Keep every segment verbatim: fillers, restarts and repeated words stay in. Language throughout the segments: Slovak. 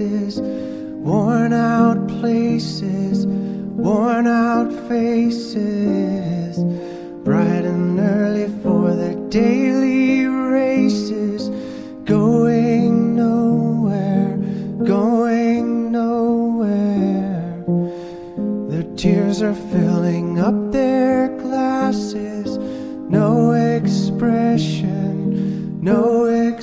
faces, worn out places, worn out faces, bright and early for their daily races, going nowhere, going nowhere. Their tears are filling up their glasses, no expression, no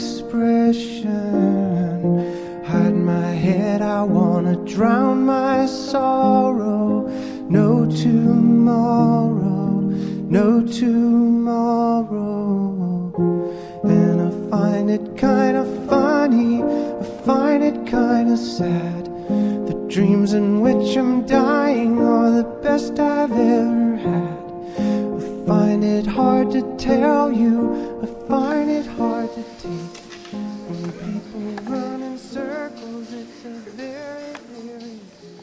expression. Hide my head, I wanna drown my sorrow. No tomorrow, no tomorrow. And I find it kinda funny, I find it kinda sad. The dreams in which I'm dying are the best I've ever had. I find it hard to tell you, I find it hard to take. When people run in circles, it's a very, very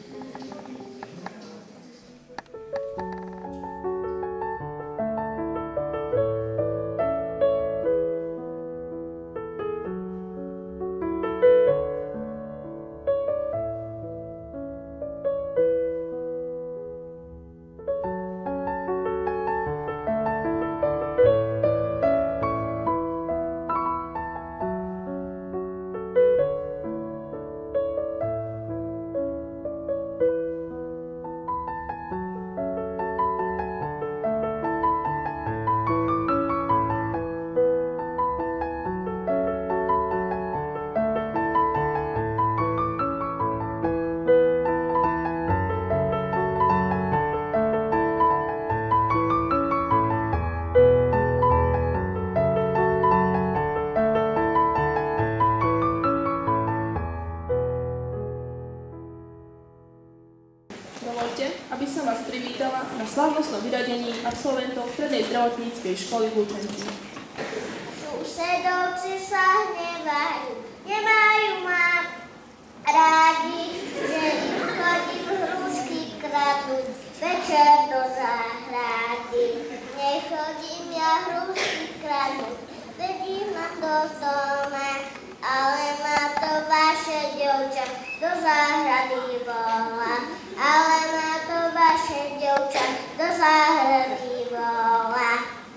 aby som vás privítala na slávnostnom vyradení absolventov Strednej zdravotníckej školy v Lučenci. Susedovci sa hnevajú, nemajú ma rádi, že im chodím hrušky kradnúť večer do záhrady. Nechodím ja hrušky kradnúť, vedím ma do doma, ale ma to vaše dievča do záhrady volá. Ale ma to vaše dievča do záhrady volá.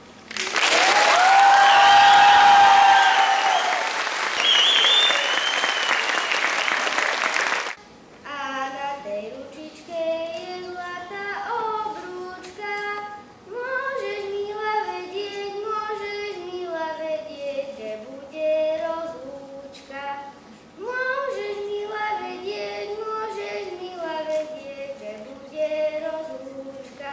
A na tej ručičke je zlatá obrúčka. Môžeš, milá, vedieť, môžeš, milá, vedieť, že bude rozlúčka. Môžeš, milá, vedieť, môžeš, milá, vedieť, že bude rozlúčka.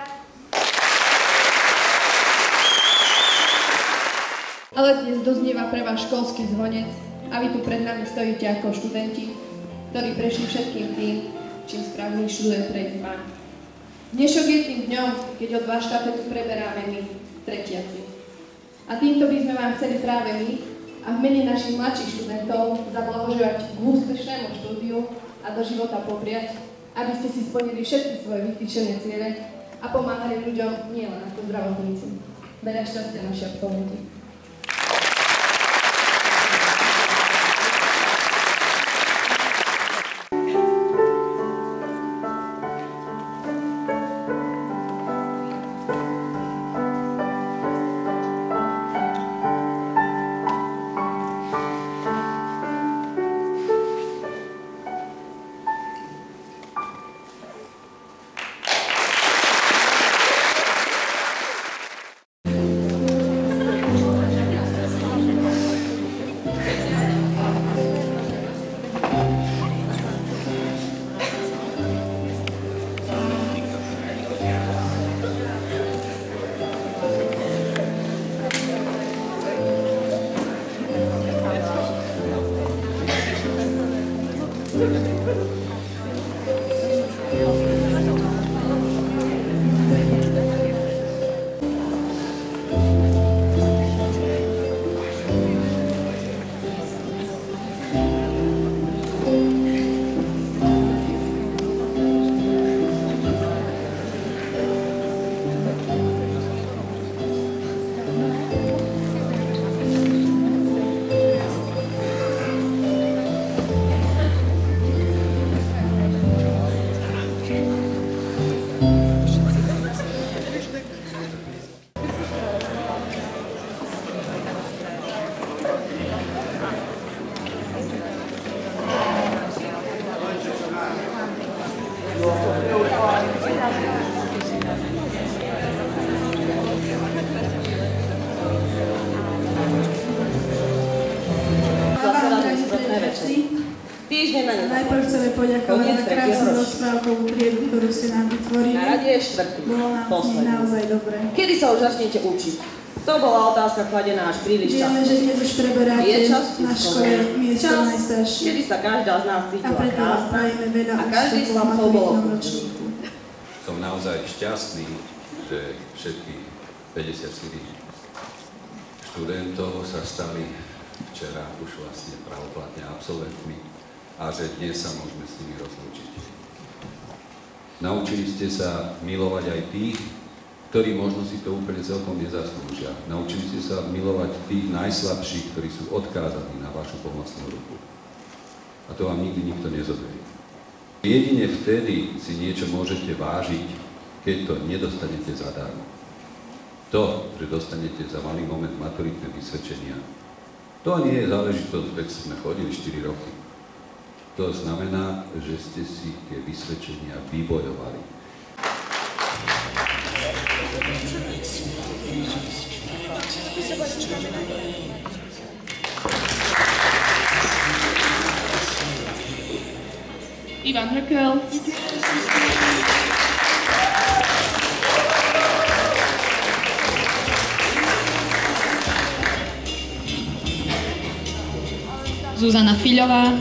Ale dnes doznieva pre vás školský zvonec a vy tu pred nami stojíte ako študenti, ktorí prešli všetkým tým, čím správny študent prejsť má. Dnešok je tým dňom, keď od vás štafetu preberáme my, tretiaci. A týmto by sme vám chceli práve my a v mene našich mladších študentov zablahoželať k úspešnému štúdiu a do života popriať, aby ste si splnili všetky svoje vytýčené ciele a pomáhali ľuďom nielen ako zdravotníci. Veľa šťastia naši absolventi. Merci. Týždeň na ňu. Najprv chceme poďakovať za krásnu rozprávkovú triedu, ktorú ste nám vytvorili. Na rade je štvrtý. Bolo nám s ním naozaj dobre. Kedy sa už začnete učiť? To bola otázka kladená až príliš často. Vieme, že dnes už preberáte na škole miesto najstaršie. Kedy sa každá z nás cítila krásna a každý z vám chcel bolo. Som naozaj šťastný, že všetkých päťdesiatštyri študentov sa stali včera už vlastne pravoplatne absolventmi a že dnes sa môžeme s nimi rozlúčiť. Naučili ste sa milovať aj tých, ktorí možno si to úplne celkom nezaslúžia. Naučili ste sa milovať tých najslabších, ktorí sú odkázaní na vašu pomocnú ruku. A to vám nikdy nikto nezoberie. Jedine vtedy si niečo môžete vážiť, keď to nedostanete zadarmo. To, že dostanete za malý moment maturitné vysvedčenia, to nie je záležitosť, veď sme chodili štyri roky. To znamená, že ste si tie vysvedčenia vybojovali. Ivan Hrkel. Zuzana Fiľová.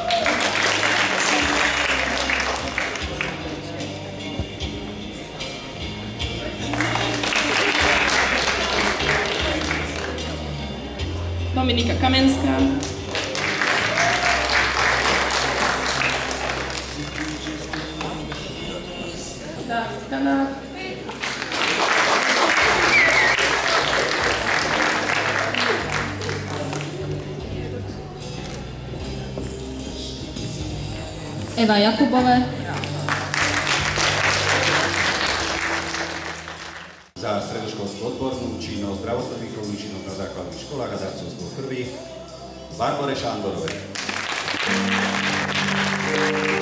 Dominika Kamenská. Dávid Kanák. Eva Jakubové. Za stredoškolskú odbornú činnosť, zdravotno-výchovnú činnosť na základných školách a darcovstvo krvi Barbore Šándorovej.